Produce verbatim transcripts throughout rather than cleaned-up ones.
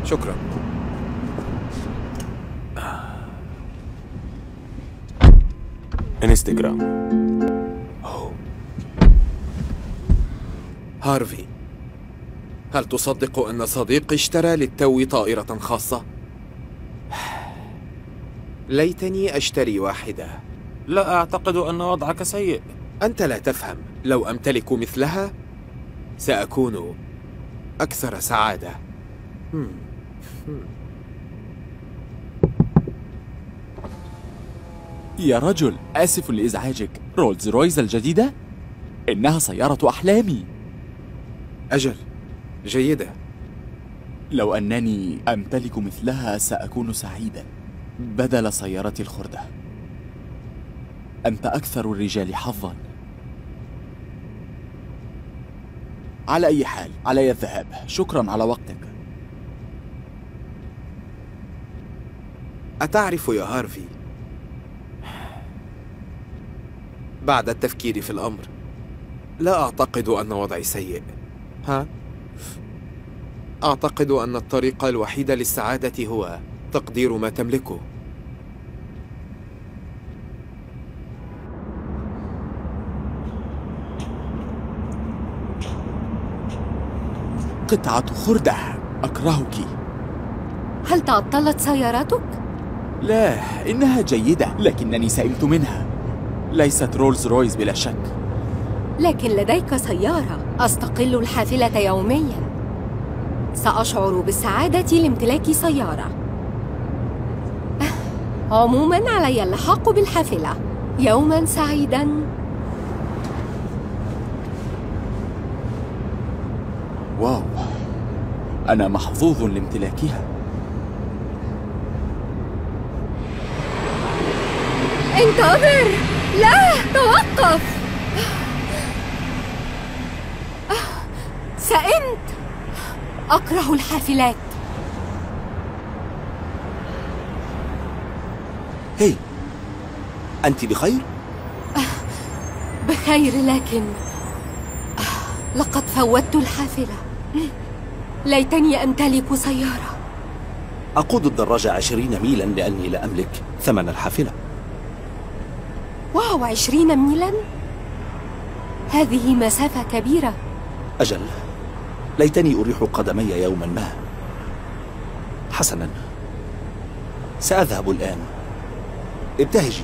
شكرا. انستغرام. أوه. هارفي، هل تصدق أن صديقي اشترى للتو طائرة خاصة؟ ليتني أشتري واحدة. لا أعتقد أن وضعك سيء. أنت لا تفهم، لو أمتلك مثلها سأكون أكثر سعادة. يا رجل، آسف لإزعاجك. رولز رويز الجديدة؟ إنها سيارة أحلامي. أجل، جيدة. لو أنني أمتلك مثلها سأكون سعيدا بدل سيارة الخردة. أنت أكثر الرجال حظا. على أي حال، علي الذهاب. شكرا على وقتك. أتعرف يا هارفي، بعد التفكير في الأمر لا أعتقد أن وضعي سيء. ها؟ أعتقد أن الطريق الوحيد للسعادة هو تقدير ما تملكه. قطعة خردة، أكرهك. هل تعطلت سيارتك؟ لا، إنها جيدة، لكنني سئمت منها. ليست رولز رويز بلا شك. لكن لديك سيارة. أستقل الحافلة يومياً. سأشعر بالسعادة لامتلاك سيارة. عموماً علي اللحاق بالحافلة. يوماً سعيداً. واو، أنا محظوظ لامتلاكها. انتظر، لا توقف. سئمت. أكره الحافلات. هي، أنت بخير؟ بخير، لكن لقد فوتت الحافلة. ليتني أمتلك سيارة. أقود الدراجة عشرين ميلا لأني لا أملك ثمن الحافلة. واو، عشرين ميلا؟ هذه مسافة كبيرة. أجل، ليتني أريح قدمي يوما ما. حسنا، سأذهب الآن. ابتهجي.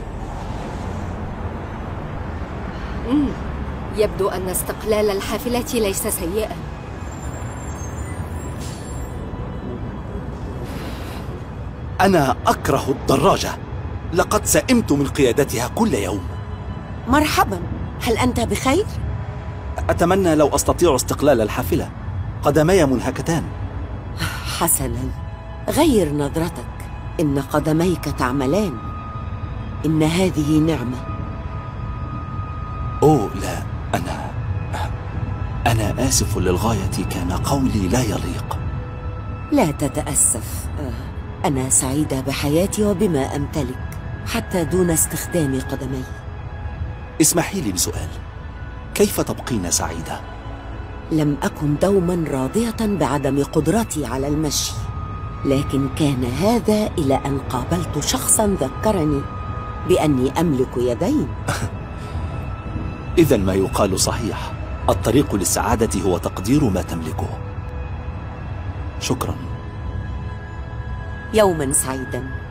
مم. يبدو أن استقلال الحافلة ليس سيئا. أنا أكره الدراجة. لقد سئمت من قيادتها كل يوم. مرحبا، هل أنت بخير؟ أتمنى لو أستطيع استقلال الحافلة. قدمي منهكتان. حسنا، غير نظرتك. إن قدميك تعملان. إن هذه نعمة. أوه لا، أنا أنا آسف للغاية. كان قولي لا يليق. لا تتأسف. أنا سعيدة بحياتي وبما أمتلك، حتى دون استخدام قدمي. اسمحي لي بسؤال، كيف تبقين سعيدة؟ لم أكن دوما راضية بعدم قدرتي على المشي، لكن كان هذا إلى أن قابلت شخصا ذكرني بأني أملك يدين. إذن ما يقال صحيح، الطريق للسعادة هو تقدير ما تملكه. شكرا. يوما سعيدا.